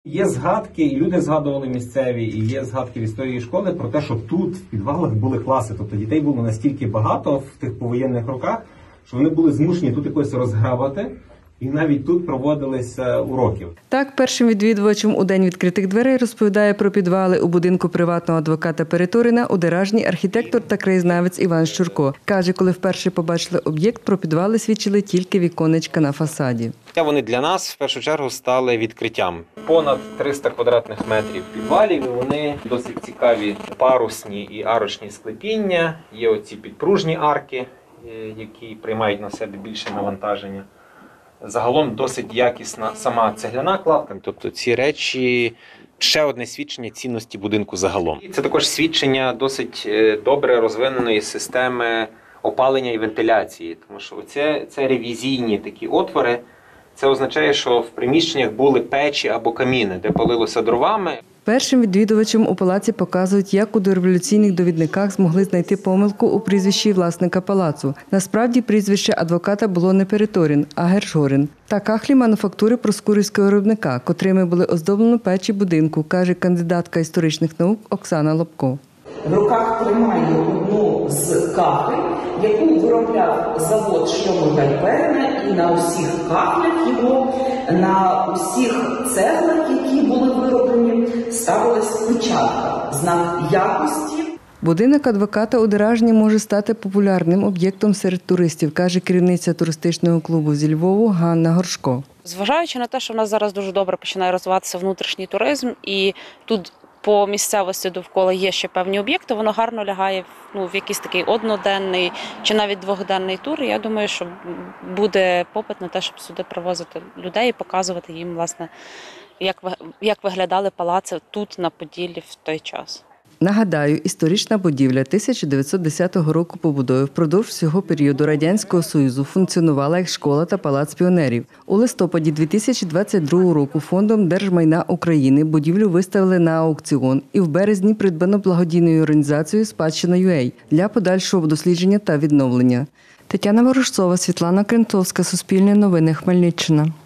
Є згадки, і люди згадували місцеві, і є згадки в історії школи про те, що тут в підвалах були класи. Тобто дітей було настільки багато в тих повоєнних роках, що вони були змушені тут якось розграбати. І навіть тут проводилися уроки. Так, першим відвідувачем у День відкритих дверей розповідає про підвали у будинку приватного адвоката Перетуріна у Деражній архітектор та краєзнавець Іван Щурко. Каже, коли вперше побачили об'єкт, про підвали свідчили тільки віконечка на фасаді. Вони для нас в першу чергу стали відкриттям. Понад 300 квадратних метрів підвалів, вони досить цікаві парусні і арочні склепіння, є оці підпружні арки, які приймають на себе більше навантаження. Загалом досить якісна сама цегляна кладка. Тобто ці речі – ще одне свідчення цінності будинку загалом. Це також свідчення досить добре розвиненої системи опалення і вентиляції. Тому що це ревізійні такі отвори. Це означає, що в приміщеннях були печі або каміни, де палилося дровами. Першим відвідувачам у палаці показують, як у дореволюційних довідниках змогли знайти помилку у прізвищі власника палацу. Насправді прізвище адвоката було не Перетурін, а Гершгорін. Та кахлі мануфактури проскурівського виробника, котрими були оздоблені печі будинку, каже кандидатка історичних наук Оксана Лобко. В руках тримає одну з кахель, яку виробляв завод Шльомер-Гальперна, і на усіх кахлях його, на усіх цеглах, які були вироблені, ставилась печатка, знак якості. Будинок адвоката у Деражні може стати популярним об'єктом серед туристів, каже керівниця туристичного клубу зі Львову Ганна Горшко. Зважаючи на те, що в нас зараз дуже добре починає розвиватися внутрішній туризм, і тут по місцевості довкола є ще певні об'єкти, воно гарно лягає в якийсь такий одноденний чи навіть двохденний тур. Я думаю, що буде попит на те, щоб сюди привозити людей і показувати їм, власне, як виглядали палаци тут, на Поділлі, в той час. Нагадаю, історична будівля 1910 року побудови впродовж всього періоду Радянського Союзу функціонувала як школа та палац піонерів. У листопаді 2022 року Фондом держмайна України будівлю виставили на аукціон і в березні придбано благодійною організацією «Спадщина.UA» для подальшого дослідження та відновлення. Тетяна Ворожцова, Світлана Кринцовська, Суспільне новини, Хмельниччина.